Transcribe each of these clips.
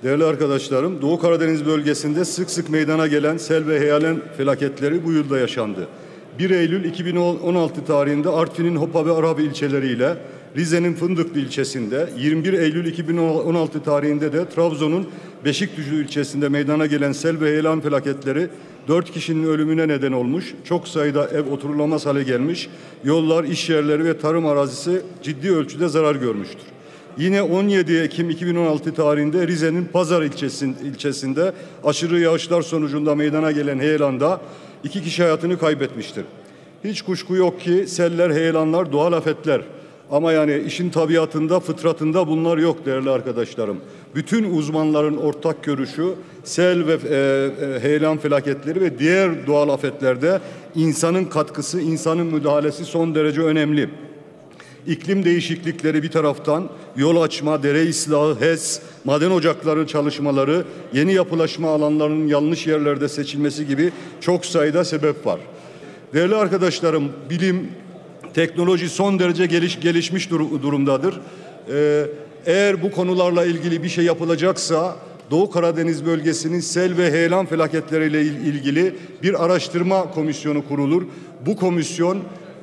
Değerli arkadaşlarım, Doğu Karadeniz bölgesinde sık sık meydana gelen sel ve heyelan felaketleri bu yılda yaşandı. 1 Eylül 2016 tarihinde Artvin'in Hopa ve Arabi ilçeleriyle Rize'nin Fındıklı ilçesinde, 21 Eylül 2016 tarihinde de Trabzon'un Beşikdüzü ilçesinde meydana gelen sel ve heyelan felaketleri 4 kişinin ölümüne neden olmuş, çok sayıda ev oturulamaz hale gelmiş, yollar, iş yerleri ve tarım arazisi ciddi ölçüde zarar görmüştür. Yine 17 Ekim 2016 tarihinde Rize'nin Pazar ilçesinde aşırı yağışlar sonucunda meydana gelen heyelanda 2 kişi hayatını kaybetmiştir. Hiç kuşku yok ki seller, heyelanlar doğal afetler. Ama yani işin tabiatında, fıtratında bunlar yok değerli arkadaşlarım. Bütün uzmanların ortak görüşü sel ve heyelan felaketleri ve diğer doğal afetlerde insanın katkısı, insanın müdahalesi son derece önemli. İklim değişiklikleri bir taraftan, yol açma, dere ıslahı, HES, maden ocakları çalışmaları, yeni yapılaşma alanlarının yanlış yerlerde seçilmesi gibi çok sayıda sebep var. Değerli arkadaşlarım, bilim, teknoloji son derece gelişmiş durumdadır. Eğer bu konularla ilgili bir şey yapılacaksa Doğu Karadeniz bölgesinin sel ve heyelan felaketleriyle ilgili bir araştırma komisyonu kurulur. Bu komisyon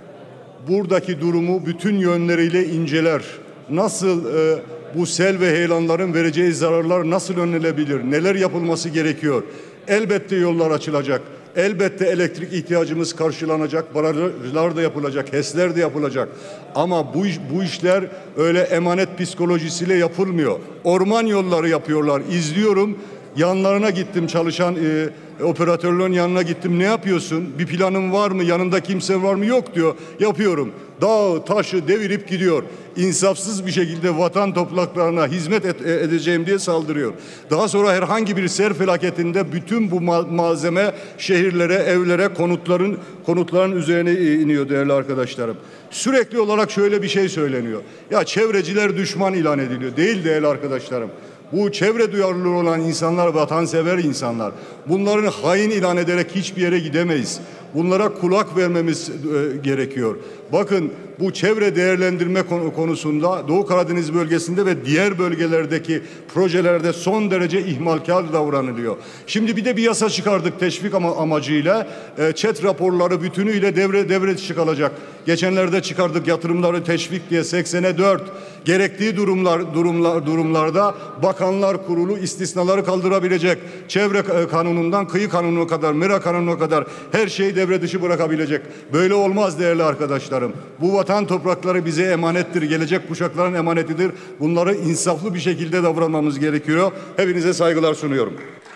buradaki durumu bütün yönleriyle inceler. Nasıl bu sel ve heyelanların vereceği zararlar nasıl önlenebilir? Neler yapılması gerekiyor? Elbette yollar açılacak. Elbette elektrik ihtiyacımız karşılanacak. Barajlar da yapılacak. HES'ler de yapılacak. Ama bu işler öyle emanet psikolojisiyle yapılmıyor. Orman yolları yapıyorlar. İzliyorum. Yanlarına gittim, çalışan operatörlerin yanına gittim. Ne yapıyorsun? Bir planın var mı? Yanında kimse var mı? Yok diyor. Yapıyorum. Dağı, taşı devirip gidiyor. İnsafsız bir şekilde vatan topraklarına hizmet edeceğim diye saldırıyor. Daha sonra herhangi bir sel felaketinde bütün bu malzeme şehirlere, evlere, konutların üzerine iniyor değerli arkadaşlarım. Sürekli olarak şöyle bir şey söyleniyor. Ya çevreciler düşman ilan ediliyor. Değil değerli arkadaşlarım. Bu çevre duyarlılığı olan insanlar, vatansever insanlar. Bunların hain ilan ederek hiçbir yere gidemeyiz. Bunlara kulak vermemiz gerekiyor. Bakın bu çevre değerlendirme konusunda Doğu Karadeniz bölgesinde ve diğer bölgelerdeki projelerde son derece ihmalkar davranılıyor. Şimdi bir de bir yasa çıkardık teşvik amacıyla. ÇED raporları bütünüyle devre dışı kalacak. Geçenlerde çıkardık yatırımları teşvik diye 80'e 4. Gerektiği durumlarda Bakanlar Kurulu istisnaları kaldırabilecek. Çevre kanunundan kıyı kanununa kadar, mera kanununa kadar her şeyi devre dışı bırakabilecek. Böyle olmaz değerli arkadaşlarım. Bu vatan toprakları bize emanettir. Gelecek kuşakların emanetidir. Bunları insaflı bir şekilde davranmamız gerekiyor. Hepinize saygılar sunuyorum.